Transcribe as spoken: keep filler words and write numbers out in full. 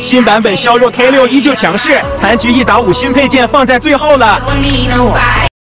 新版本削弱 K 六依旧强势，残局一打五新配件放在最后了。